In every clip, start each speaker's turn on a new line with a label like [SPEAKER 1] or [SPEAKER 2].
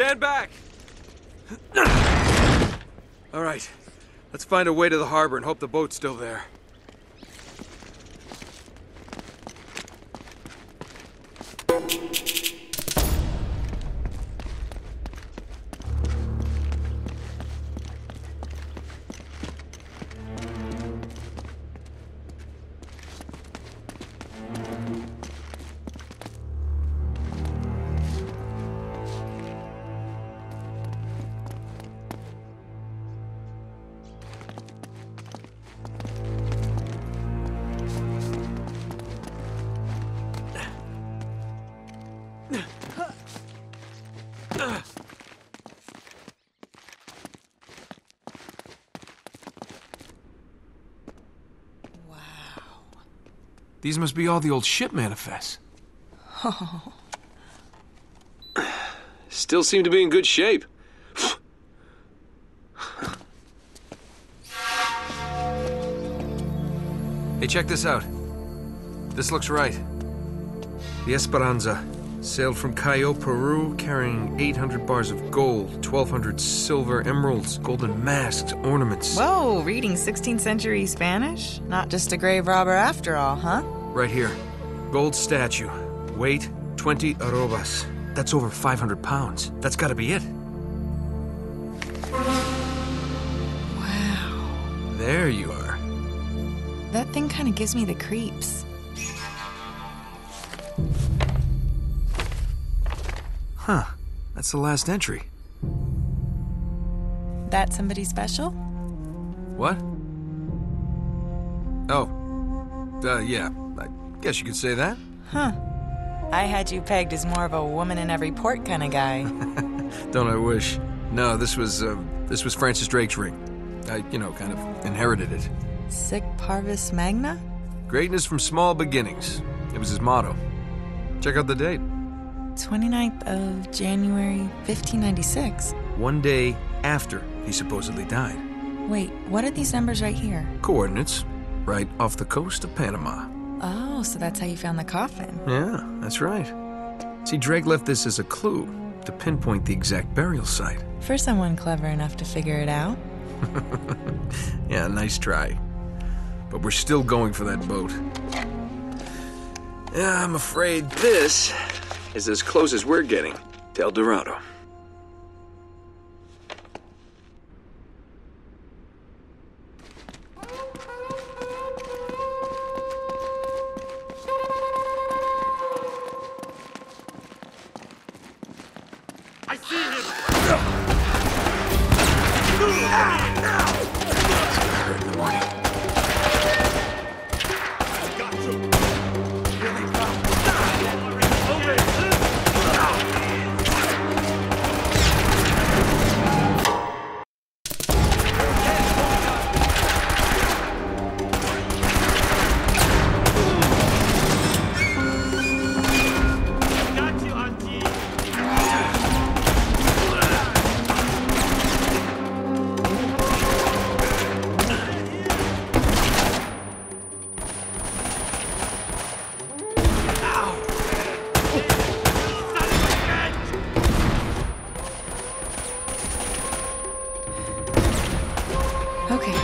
[SPEAKER 1] Stand back! All right, let's find a way to the harbor and hope the boat's still there.
[SPEAKER 2] These must be all the old ship manifests.
[SPEAKER 3] Oh.
[SPEAKER 1] Still seem to be in good shape.
[SPEAKER 2] Hey, check this out. This looks right. The Esperanza sailed from Callao, Peru, carrying 800 bars of gold, 1,200 silver emeralds, golden masks, ornaments.
[SPEAKER 3] Whoa, reading 16th century Spanish? Not just a grave robber after all, huh?
[SPEAKER 2] Right here. Gold statue. Weight, 20 arrobas. That's over 500 pounds. That's gotta be it.
[SPEAKER 3] Wow.
[SPEAKER 2] There you are.
[SPEAKER 3] That thing kind of gives me the creeps.
[SPEAKER 2] Huh. That's the last entry.
[SPEAKER 3] That somebody special?
[SPEAKER 2] What? Oh. Yeah. I guess you could say that.
[SPEAKER 3] Huh. I had you pegged as more of a woman in every port kind of guy.
[SPEAKER 2] Don't I wish? No, this was Francis Drake's ring. I, kind of inherited it.
[SPEAKER 3] Sic Parvis Magna?
[SPEAKER 2] Greatness from small beginnings. It was his motto. Check out the date.
[SPEAKER 3] 29th of January, 1596.
[SPEAKER 2] One day after he supposedly died.
[SPEAKER 3] Wait, what are these numbers right here?
[SPEAKER 2] Coordinates, right off the coast of Panama.
[SPEAKER 3] Oh, so that's how you found the coffin.
[SPEAKER 2] Yeah, that's right. See, Drake left this as a clue to pinpoint the exact burial site.
[SPEAKER 3] For someone clever enough to figure it out.
[SPEAKER 2] Yeah, nice try. But we're still going for that boat. Yeah, I'm afraid this is as close as we're getting to El Dorado.
[SPEAKER 4] I see him!
[SPEAKER 2] Hurt in the morning.
[SPEAKER 4] Got to! Here they come! Over! Got you, Auntie!
[SPEAKER 3] Okay.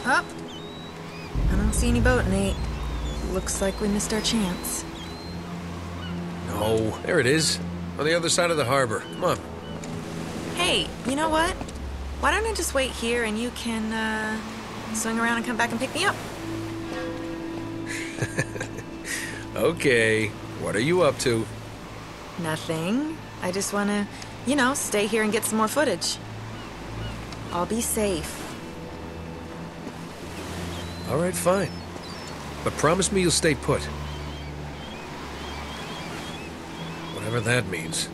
[SPEAKER 3] Up. I don't see any boat, Nate. Looks like we missed our chance.
[SPEAKER 2] No, there it is. On the other side of the harbor. Come on.
[SPEAKER 3] Hey, you know what? Why don't I just wait here and you can, swing around and come back and pick me up?
[SPEAKER 2] Okay. What are you up to?
[SPEAKER 3] Nothing. I just want to, you know, stay here and get some more footage. I'll be safe.
[SPEAKER 2] All right, fine. But promise me you'll stay put. Whatever that means.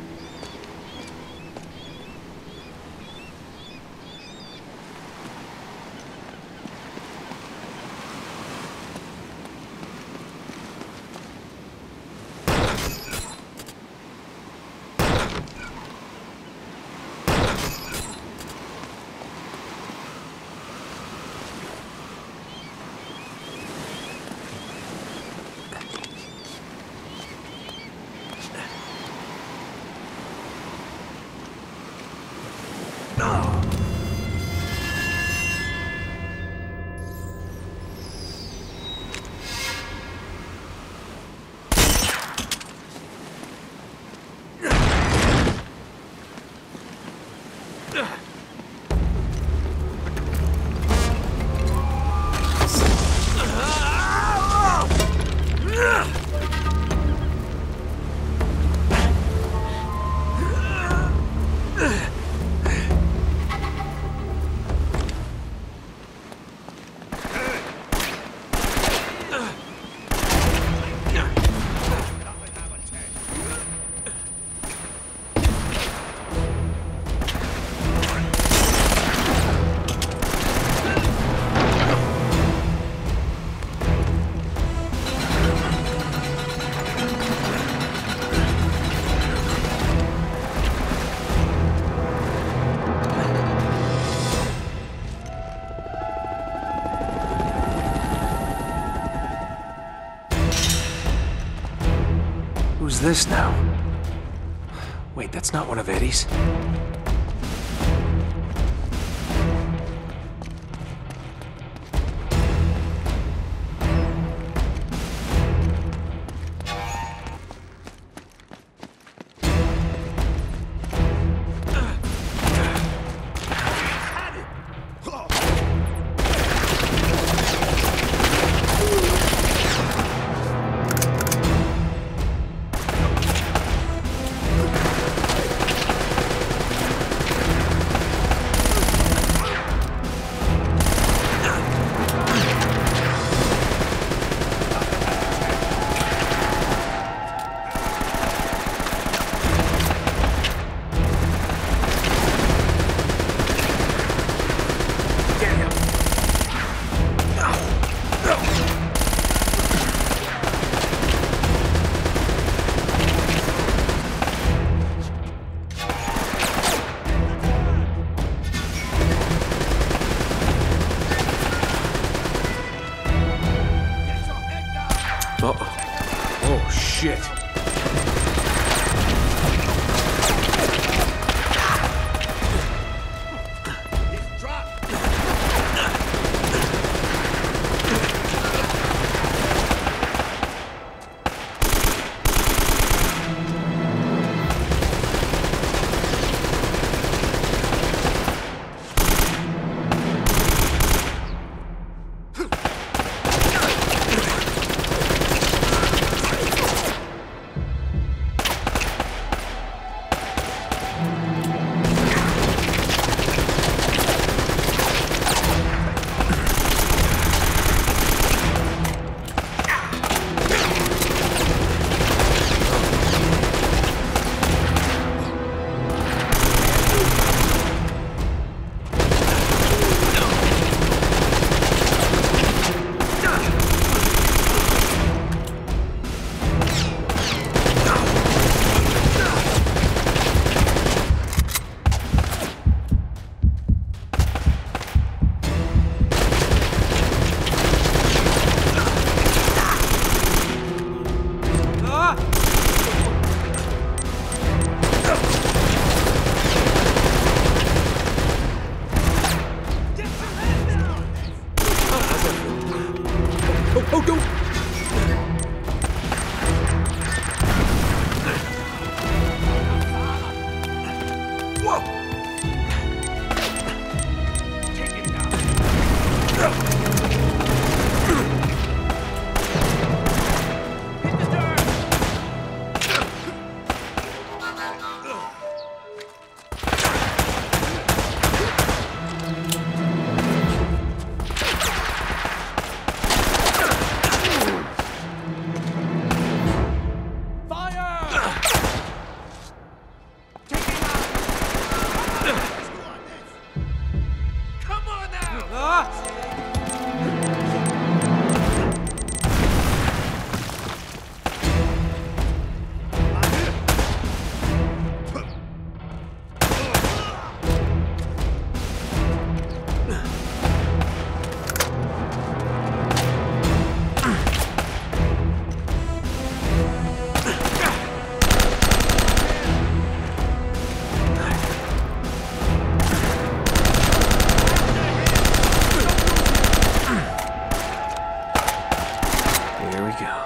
[SPEAKER 5] Who's this now? Wait, that's not one of Eddie's.
[SPEAKER 2] Oh, shit. Oh, don't! Whoa!
[SPEAKER 4] Take him down. Hit the dirt.
[SPEAKER 5] Here we go.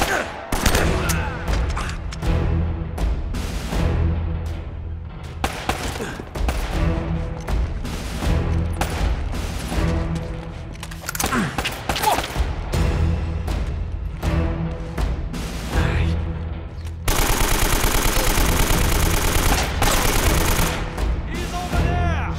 [SPEAKER 4] He's over there.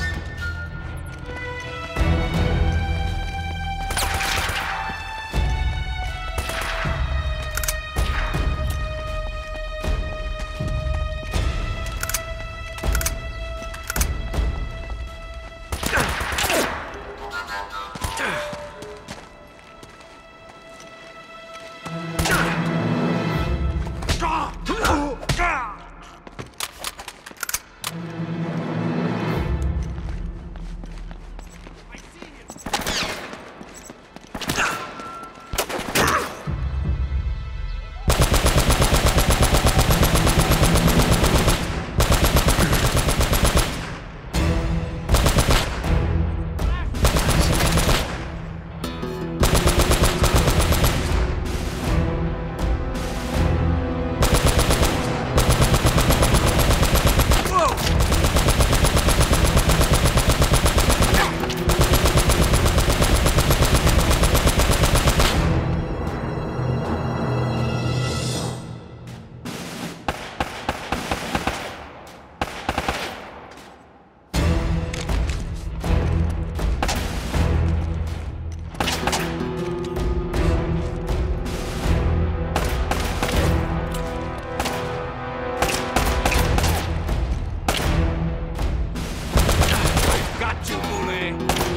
[SPEAKER 4] Got you, bully.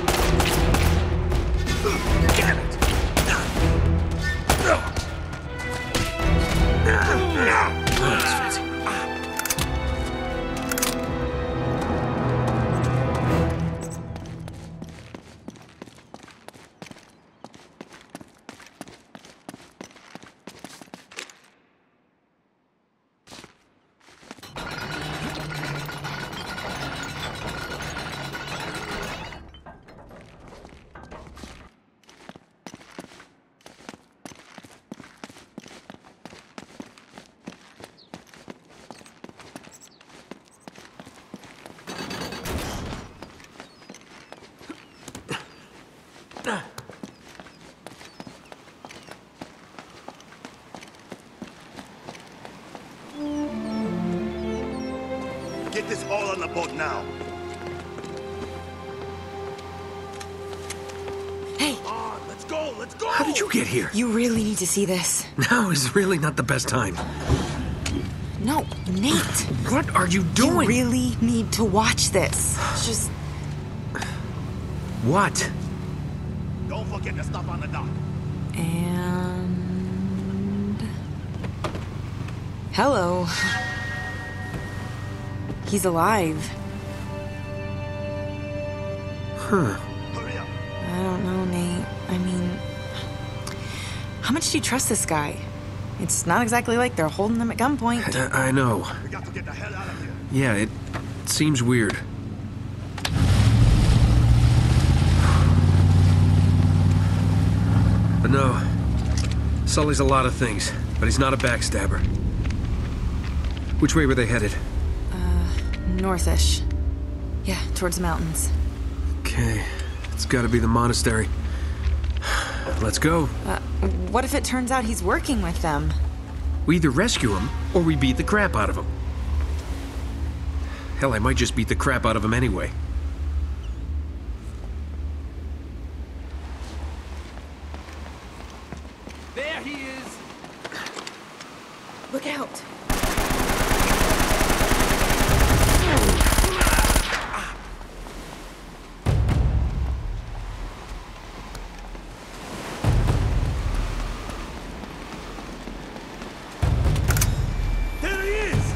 [SPEAKER 4] Get it.
[SPEAKER 5] That's fancy.
[SPEAKER 6] Get this all on the boat now.
[SPEAKER 3] Hey,
[SPEAKER 6] On, let's go, let's go!
[SPEAKER 2] How did you get here?
[SPEAKER 3] you really need to see this.
[SPEAKER 2] Now is really not the best time.
[SPEAKER 3] No, Nate.
[SPEAKER 2] What are you
[SPEAKER 3] You
[SPEAKER 2] doing?
[SPEAKER 3] really need to watch this. Just
[SPEAKER 2] What?
[SPEAKER 6] Don't forget the stuff on the dock.
[SPEAKER 3] and hello. He's alive.
[SPEAKER 2] Huh.
[SPEAKER 6] Hurry up.
[SPEAKER 3] I don't know, Nate. I mean, how much do you trust this guy? It's not exactly like they're holding him at gunpoint.
[SPEAKER 2] I know.
[SPEAKER 6] We got to get the hell out of here.
[SPEAKER 2] Yeah, it seems weird. But no, Sully's a lot of things, but he's not a backstabber. Which way were they headed?
[SPEAKER 3] Northish. Yeah, towards the mountains.
[SPEAKER 2] Okay, it's gotta be the monastery. Let's go.
[SPEAKER 3] What if it turns out he's working with them?
[SPEAKER 2] We either rescue him, or we beat the crap out of him. Hell, I might just beat the crap out of him anyway.
[SPEAKER 4] There he is!
[SPEAKER 3] Look out!
[SPEAKER 6] There he is!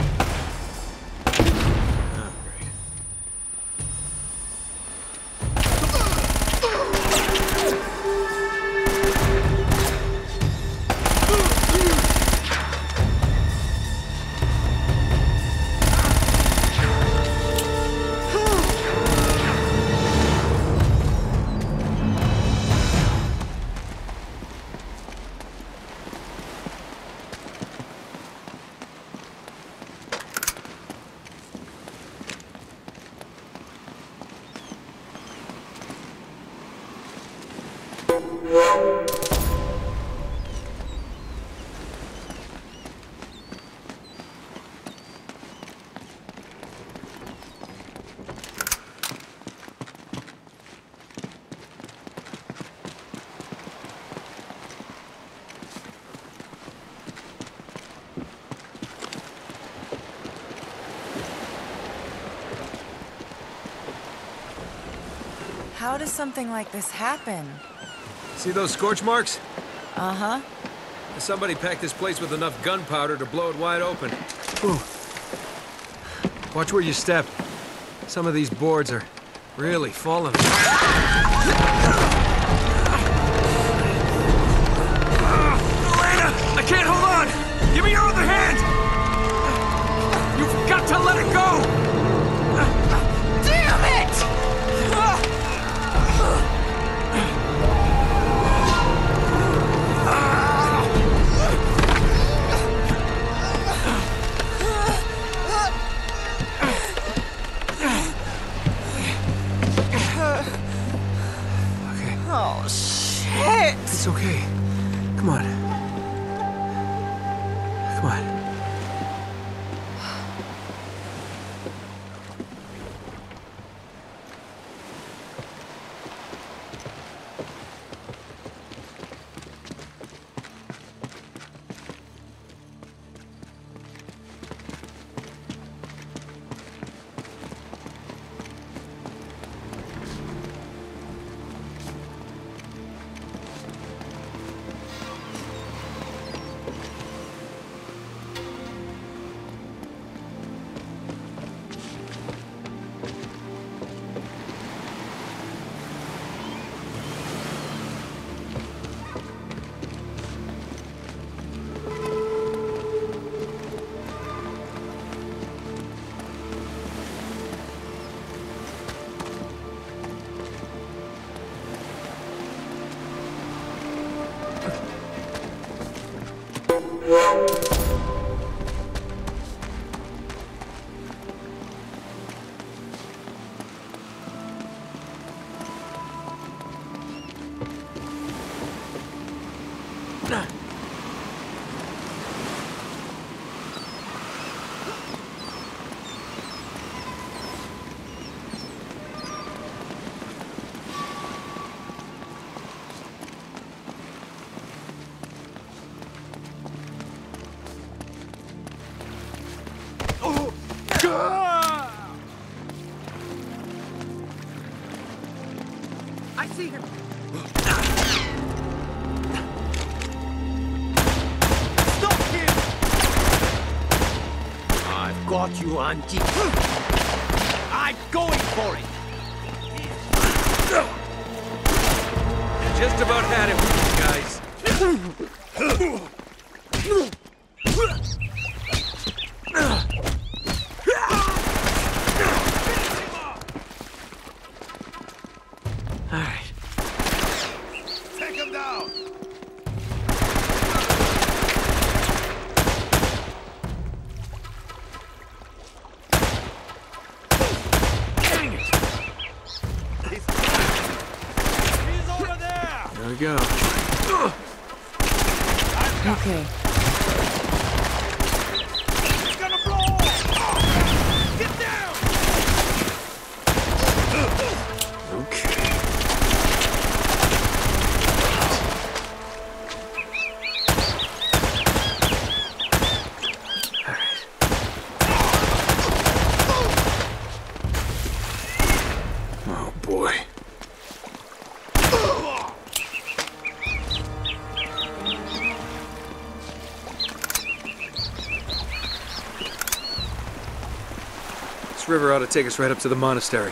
[SPEAKER 3] How does something like this happen?
[SPEAKER 2] See those scorch marks?
[SPEAKER 3] Uh-huh.
[SPEAKER 2] Somebody packed this place with enough gunpowder to blow it wide open. Ooh. Watch where you step. Some of these boards are really falling.
[SPEAKER 1] Elena, I can't hold on! Give me your other hand! You've got to let it go!
[SPEAKER 3] Damn it!
[SPEAKER 2] Okay,
[SPEAKER 3] Oh, shit!
[SPEAKER 2] it's okay. Come on. Come on.
[SPEAKER 4] I see him! Stop him! I've got you, Auntie. I'm going for it!
[SPEAKER 2] Just about had it with you guys.
[SPEAKER 6] Take him down!
[SPEAKER 1] There we go.
[SPEAKER 3] Okay.
[SPEAKER 6] It's gonna blow! Get down!
[SPEAKER 5] Okay. Oh boy.
[SPEAKER 1] This river ought to take us right up to the monastery.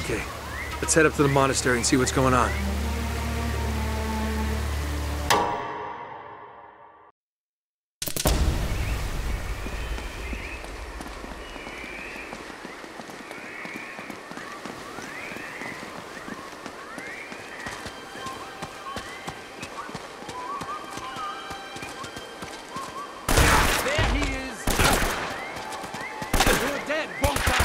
[SPEAKER 2] Okay, let's head up to the monastery and see what's going on.
[SPEAKER 4] There he is! You're dead, Wonka!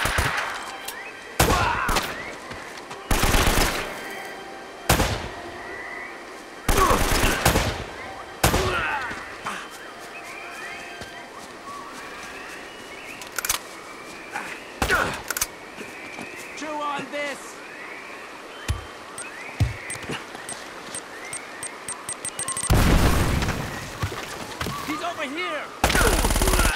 [SPEAKER 4] Chew on this! He's over here!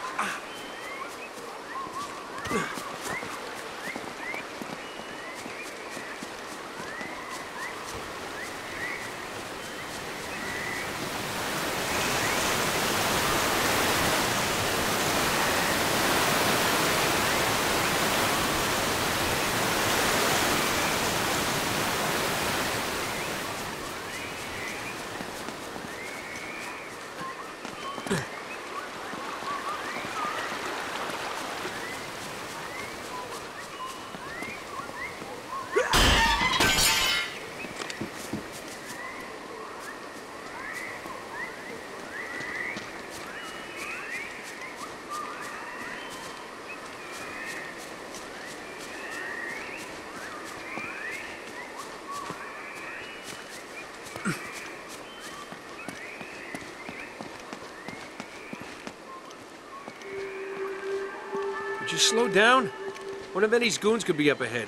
[SPEAKER 2] Would you slow down? One of Eddie's goons could be up ahead.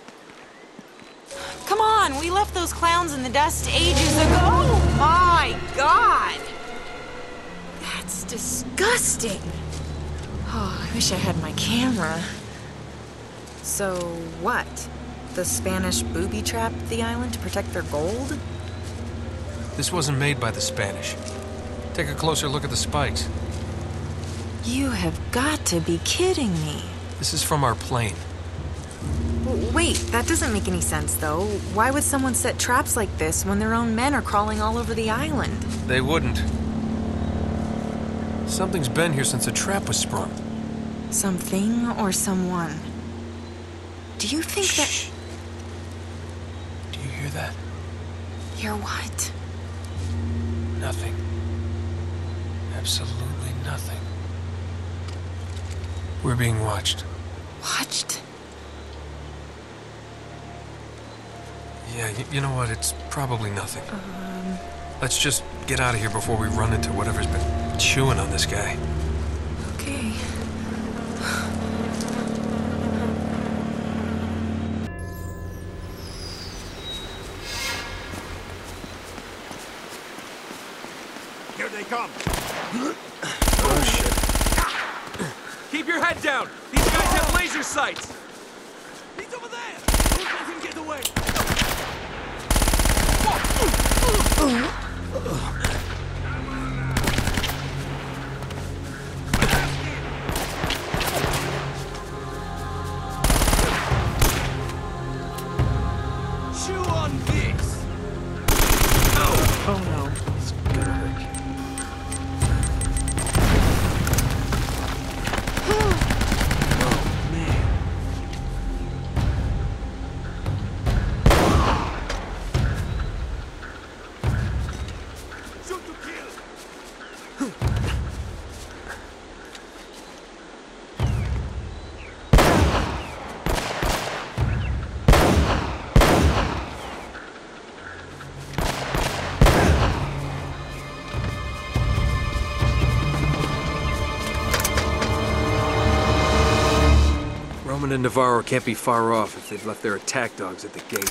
[SPEAKER 3] Come on, we left those clowns in the dust ages ago. Oh my God! That's disgusting. Oh, I wish I had my camera. So what? The Spanish booby-trapped the island to protect their gold?
[SPEAKER 2] This wasn't made by the Spanish. Take a closer look at the spikes.
[SPEAKER 3] You have got to be kidding me.
[SPEAKER 2] This is from our plane.
[SPEAKER 3] Wait, that doesn't make any sense, though. Why would someone set traps like this when their own men are crawling all over the island?
[SPEAKER 2] They wouldn't. Something's been here since the trap was sprung.
[SPEAKER 3] Something or someone? Do you think
[SPEAKER 2] Shh. Do you hear that?
[SPEAKER 3] that... You're what?
[SPEAKER 2] Nothing. Absolutely nothing. We're being watched.
[SPEAKER 3] Watched?
[SPEAKER 2] Yeah, you know what? It's probably nothing. Let's just get out of here before we run into whatever's been chewing on this guy.
[SPEAKER 3] Okay.
[SPEAKER 6] Here they come.
[SPEAKER 2] Oh, shit.
[SPEAKER 1] Keep your head down! These guys have laser sights!
[SPEAKER 6] He's over there. Don't let him get away.
[SPEAKER 4] Chew on this!
[SPEAKER 2] Oh, no. It's gonna hurt you. Oh, man.
[SPEAKER 6] Shoot to kill.
[SPEAKER 2] Roman and Navarro can't be far off if they've left their attack dogs at the gate.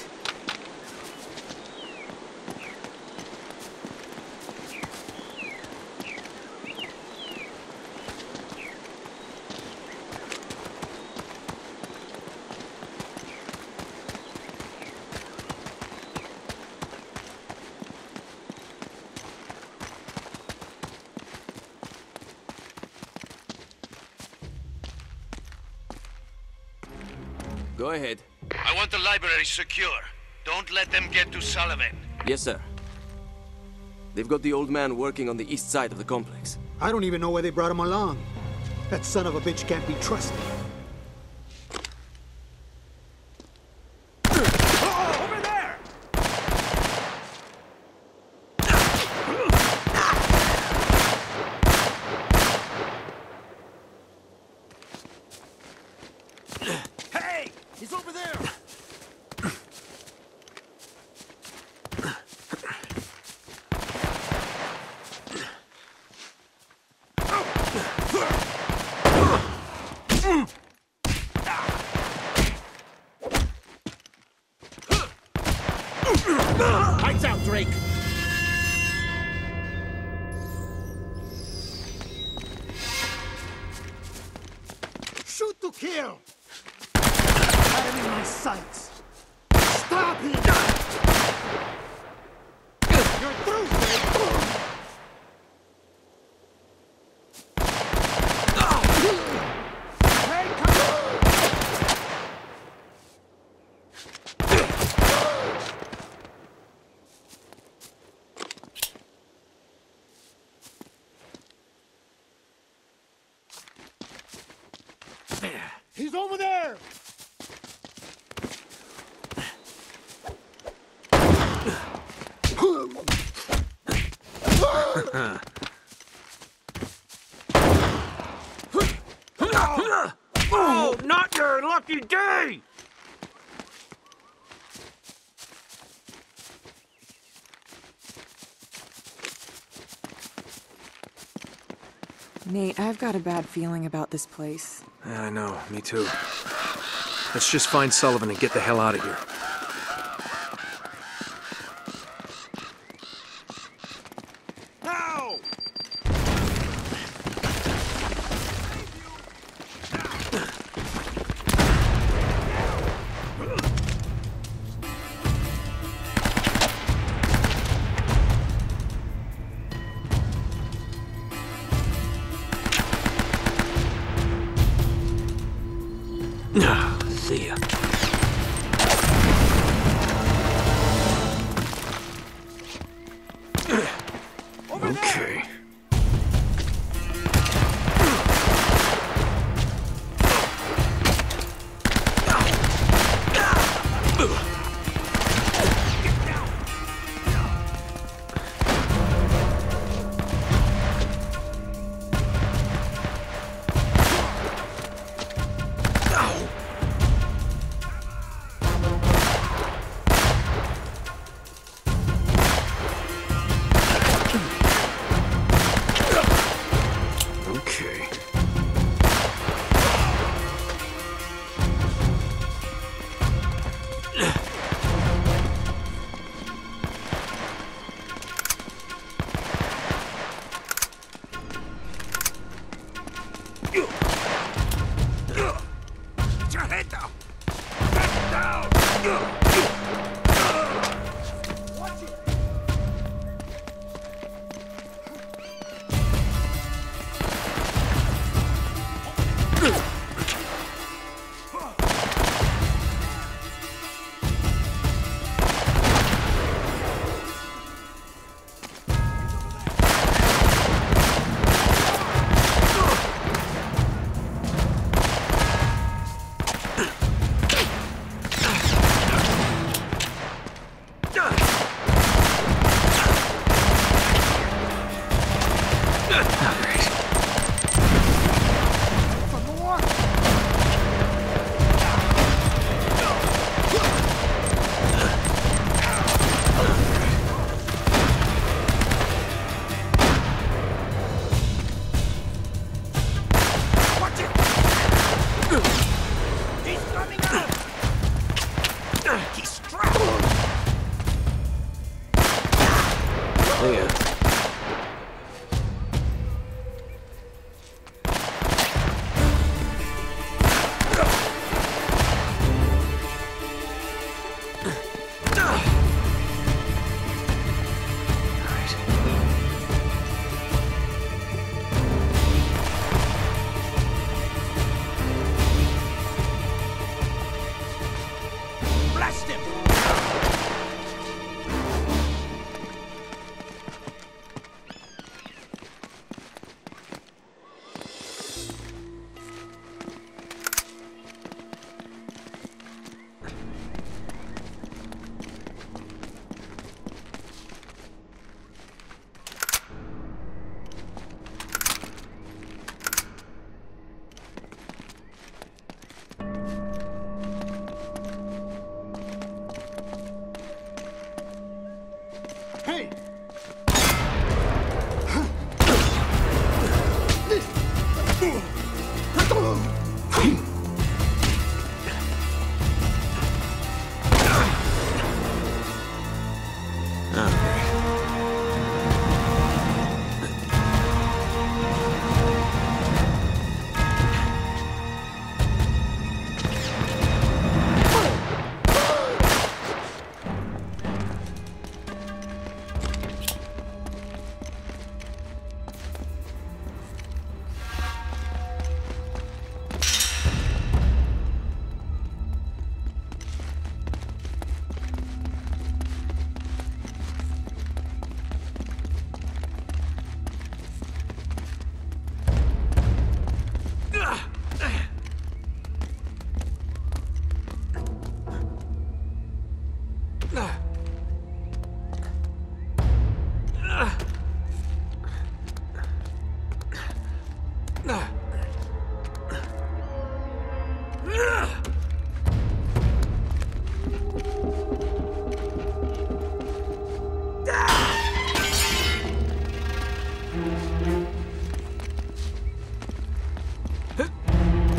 [SPEAKER 4] Go ahead.
[SPEAKER 7] I want the library secure. Don't let them get to Sullivan.
[SPEAKER 8] Yes, sir. They've got the old man working on the east side of the complex.
[SPEAKER 9] I don't even know why they brought him along. That son of a bitch can't be trusted.
[SPEAKER 6] Over there! Hey! He's over there!
[SPEAKER 4] Lights out, Drake!
[SPEAKER 9] Shoot to kill! Got him in my sights. Stop him! You're through, Drake! Hey, come on! He's over there!
[SPEAKER 4] Oh, not your lucky day!
[SPEAKER 3] Nate, I've got a bad feeling about this place.
[SPEAKER 2] Yeah, I know, me too. Let's just find Sullivan and get the hell out of here.
[SPEAKER 6] Now!
[SPEAKER 5] See ya.
[SPEAKER 2] Okay.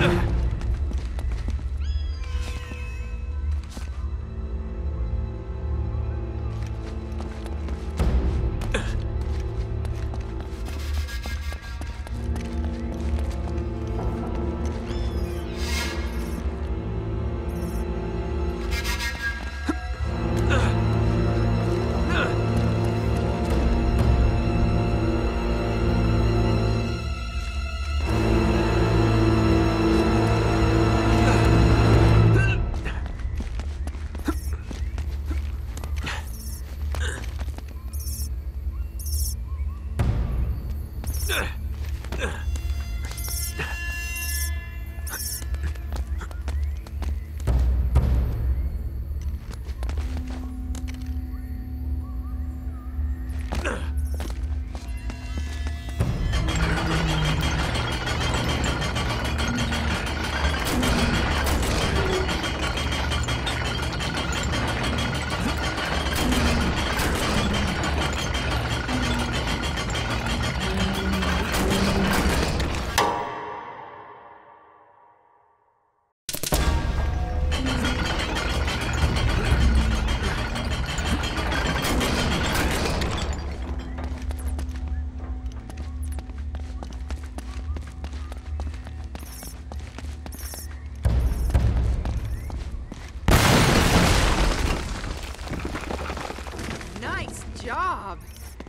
[SPEAKER 3] Nice job.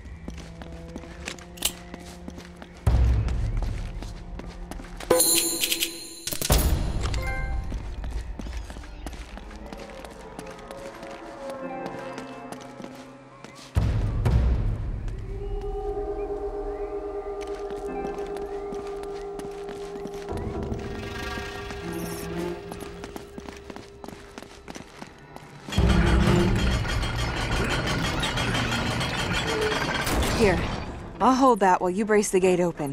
[SPEAKER 10] Here, I'll hold that while you brace the gate open.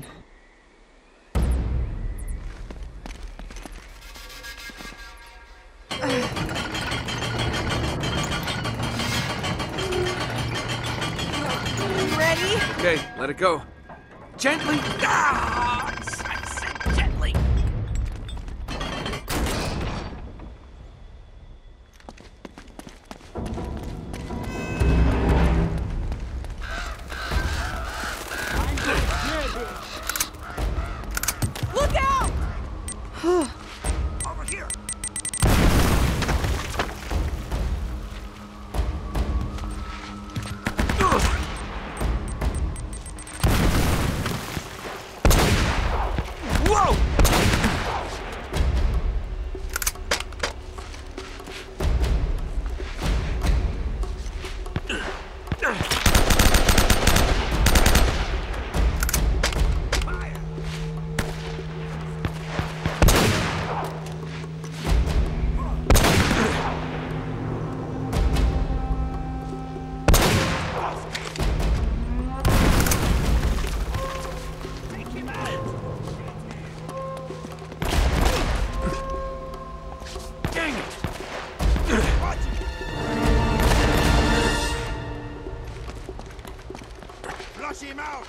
[SPEAKER 3] Ready?
[SPEAKER 2] Okay, let it go.
[SPEAKER 4] Gently. Ah! I said gently.
[SPEAKER 3] Look out!
[SPEAKER 4] Over here. Whoa! Flush him out!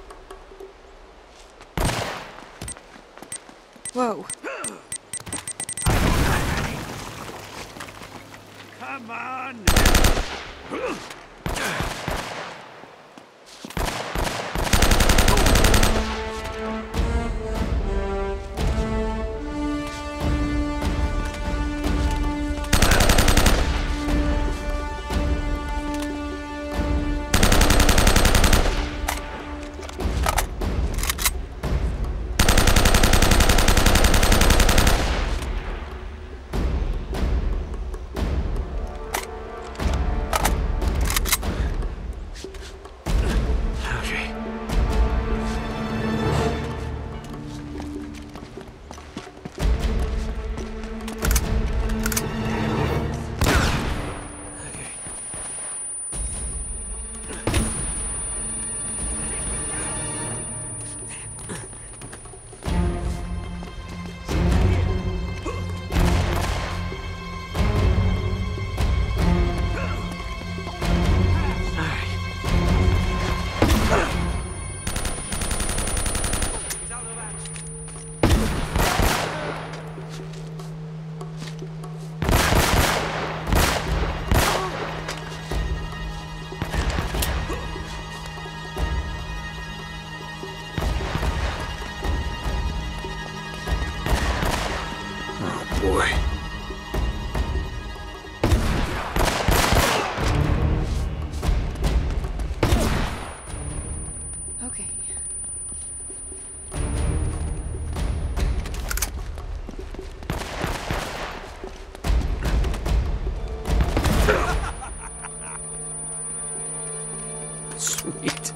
[SPEAKER 10] Whoa.
[SPEAKER 4] Come on!
[SPEAKER 2] boy.
[SPEAKER 10] Okay.
[SPEAKER 2] Sweet.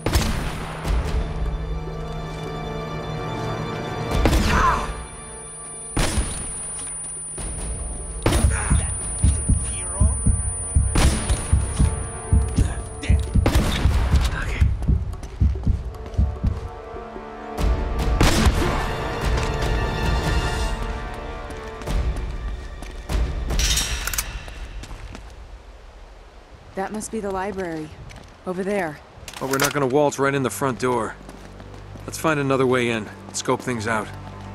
[SPEAKER 10] That must be the library. Over there.
[SPEAKER 1] But we're not gonna waltz right in the front door. Let's find another way in. Scope things out.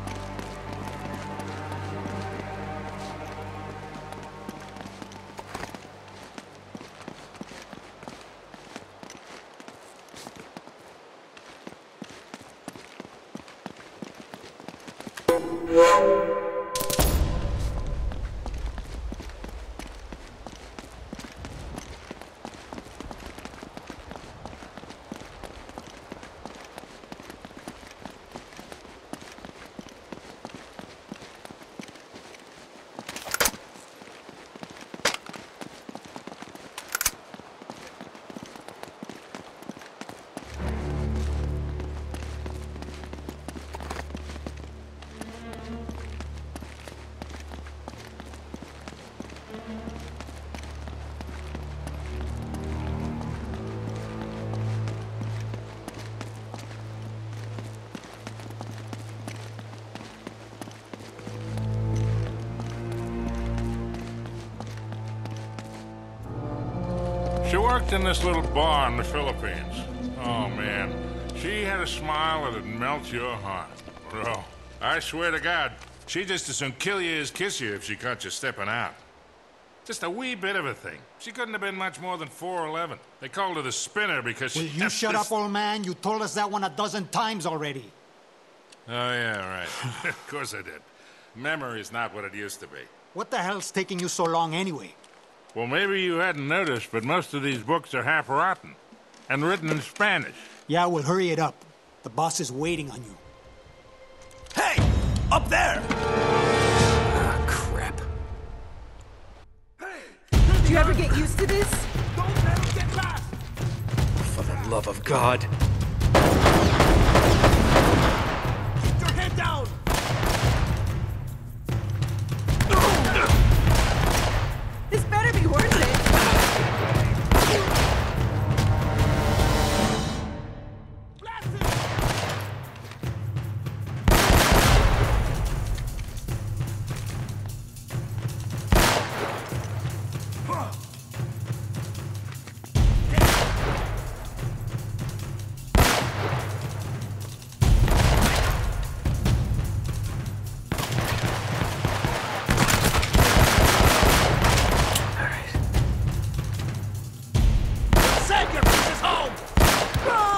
[SPEAKER 11] She worked in this little bar in the Philippines. Oh, man. She had a smile that'd melt your heart. Bro, I swear to God, she'd just as soon kill you as kiss you if she caught you stepping out. Just a wee bit of a thing. She couldn't have been much more than 4'11". They called her the Spinner because she...
[SPEAKER 9] Will you shut up, old man? You told us that one a dozen times already.
[SPEAKER 11] Oh, yeah, right. Of course I did. Memory's not what it used to be.
[SPEAKER 9] What the hell's taking you so long anyway?
[SPEAKER 11] Well, maybe you hadn't noticed, but most of these books are half rotten. And written in Spanish.
[SPEAKER 9] Yeah, well, hurry it up. The boss is waiting on you.
[SPEAKER 6] Hey! Up there!
[SPEAKER 2] Ah, crap.
[SPEAKER 10] Do you ever get used to this?
[SPEAKER 6] Don't let him get past!
[SPEAKER 2] For the love of God.
[SPEAKER 6] Keep your head down!
[SPEAKER 10] This better be worth it.
[SPEAKER 6] Blast him! Send your pieces home!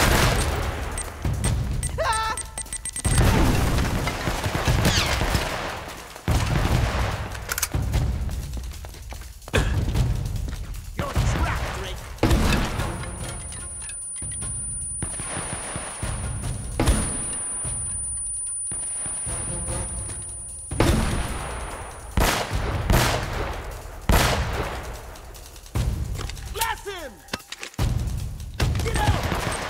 [SPEAKER 6] You're trapped, Drake. Blast him! Get out!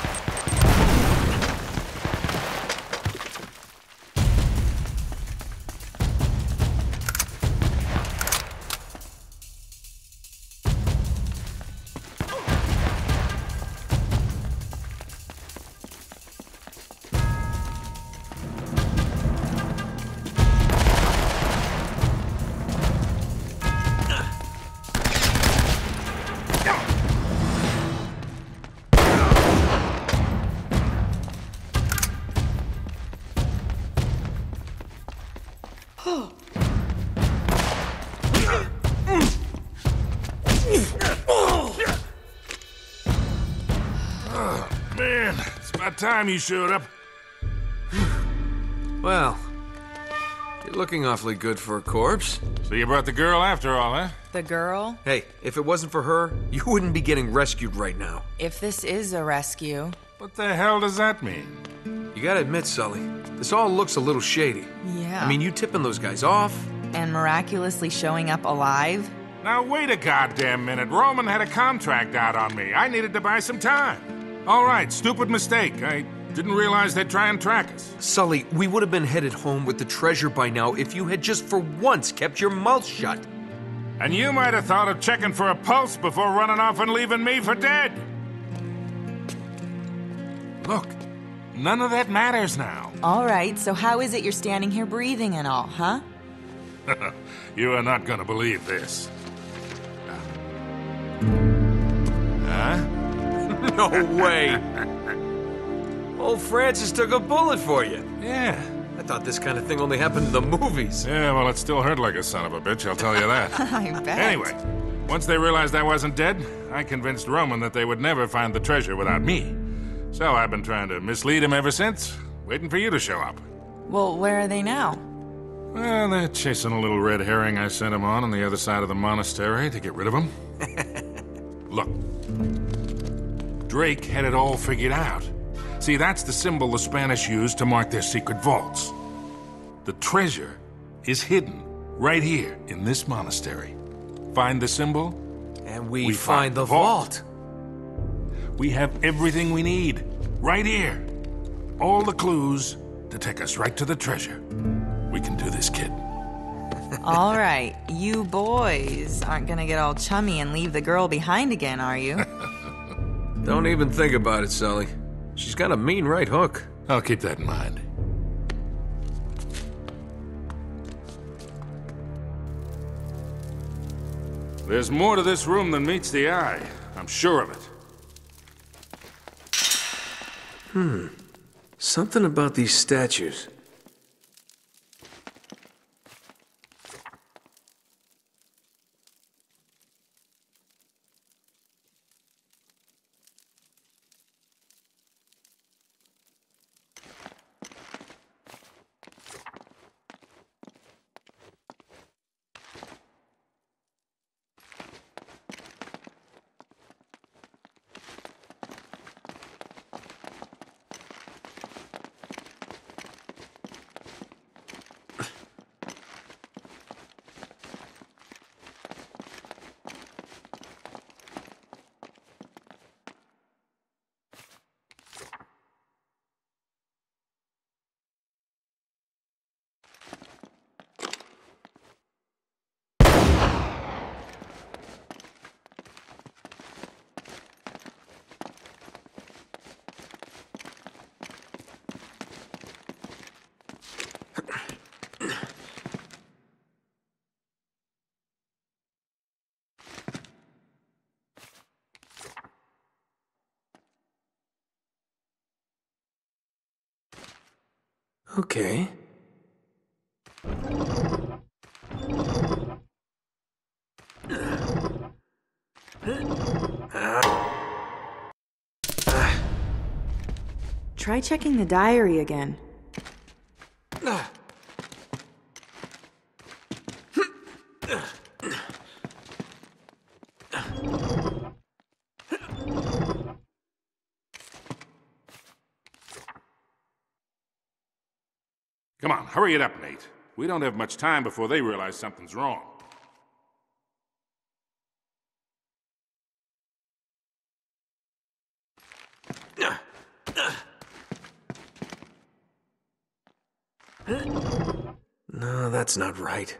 [SPEAKER 11] Man, it's about time you showed up.
[SPEAKER 2] Well, You're looking awfully good for a corpse.
[SPEAKER 11] So you brought the girl after all, huh?
[SPEAKER 3] The girl?
[SPEAKER 2] Hey, if it wasn't for her, you wouldn't be getting rescued right now.
[SPEAKER 3] If this is a rescue.
[SPEAKER 11] What the hell does that mean?
[SPEAKER 2] You gotta admit, Sully, this all looks a little shady.
[SPEAKER 3] Yeah.
[SPEAKER 2] I mean, you tipping those guys off.
[SPEAKER 3] And miraculously showing up alive?
[SPEAKER 11] Now wait a goddamn minute. Roman had a contract out on me. I needed to buy some time. All right, stupid mistake. I didn't realize they'd try and track us.
[SPEAKER 2] Sully, we would have been headed home with the treasure by now if you had just for once kept your mouth shut.
[SPEAKER 11] And you might have thought of checking for a pulse before running off and leaving me for dead. Look, none of that matters now.
[SPEAKER 3] All right, so how is it you're standing here breathing and all, huh?
[SPEAKER 11] You are not gonna believe this. Huh?
[SPEAKER 2] No way. Old Francis took a bullet for you.
[SPEAKER 11] Yeah.
[SPEAKER 2] I thought this kind of thing only happened in the movies.
[SPEAKER 11] Yeah, well, it still hurt like a son of a bitch, I'll tell you that.
[SPEAKER 3] I bet.
[SPEAKER 11] Anyway, once they realized I wasn't dead, I convinced Roman that they would never find the treasure without me. So I've been trying to mislead him ever since, waiting for you to show up.
[SPEAKER 3] Well, where are they now?
[SPEAKER 11] Well, they're chasing a little red herring I sent them on the other side of the monastery to get rid of him. Look, Drake had it all figured out. See, that's the symbol the Spanish used to mark their secret vaults. The treasure is hidden right here in this monastery. Find the symbol,
[SPEAKER 2] and we find the vault.
[SPEAKER 11] We have everything we need right here. All the clues to take us right to the treasure. We can do this, kid.
[SPEAKER 3] All right, you boys aren't gonna get all chummy and leave the girl behind again, are you?
[SPEAKER 2] Don't even think about it, Sully. She's got a mean right hook.
[SPEAKER 11] I'll keep that in mind. There's more to this room than meets the eye. I'm sure of it.
[SPEAKER 2] Something about these statues. Okay.
[SPEAKER 10] Try checking the diary again.
[SPEAKER 11] Come on, hurry it up, Nate. We don't have much time before they realize something's wrong.
[SPEAKER 2] No, that's not right.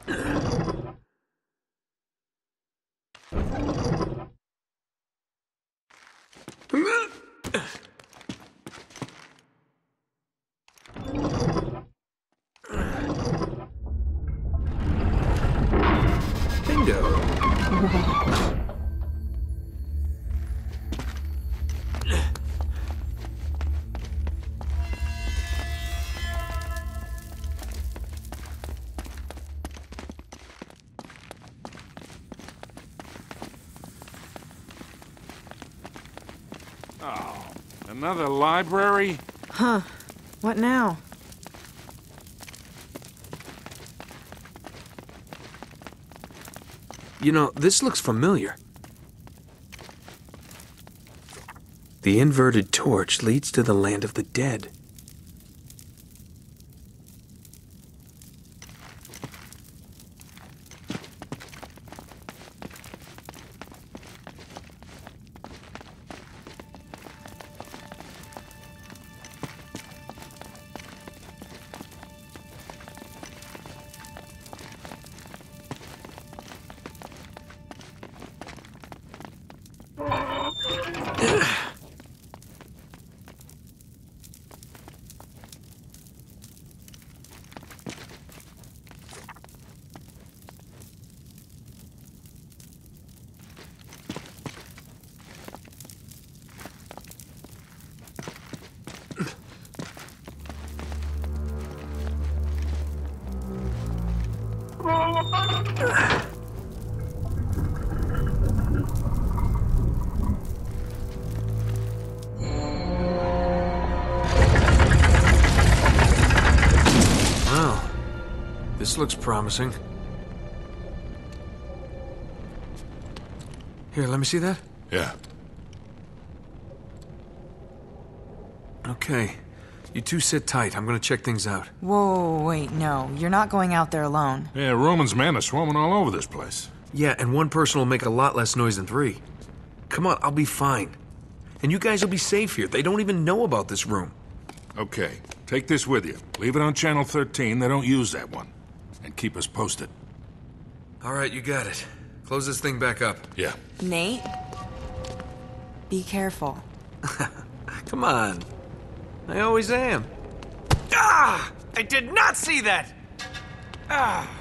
[SPEAKER 2] Bingo.
[SPEAKER 11] Oh, another library?
[SPEAKER 3] Huh. What now?
[SPEAKER 2] You know, this looks familiar. The inverted torch leads to the land of the dead. Wow, this looks promising. Here, let me see that.
[SPEAKER 11] Yeah.
[SPEAKER 2] Okay. You two sit tight. I'm gonna check things out.
[SPEAKER 3] Whoa, wait, no. You're not going out there alone.
[SPEAKER 11] Yeah, Roman's men are swarming all over this place.
[SPEAKER 2] Yeah, and one person will make a lot less noise than three. Come on, I'll be fine. And you guys will be safe here. They don't even know about this room.
[SPEAKER 11] Okay, take this with you. Leave it on Channel 13. They don't use that one. And keep us posted.
[SPEAKER 2] All right, you got it. Close this thing back up.
[SPEAKER 11] Yeah.
[SPEAKER 3] Nate? Be careful.
[SPEAKER 2] Come on. I always am. Ah! I did not see that! Ah!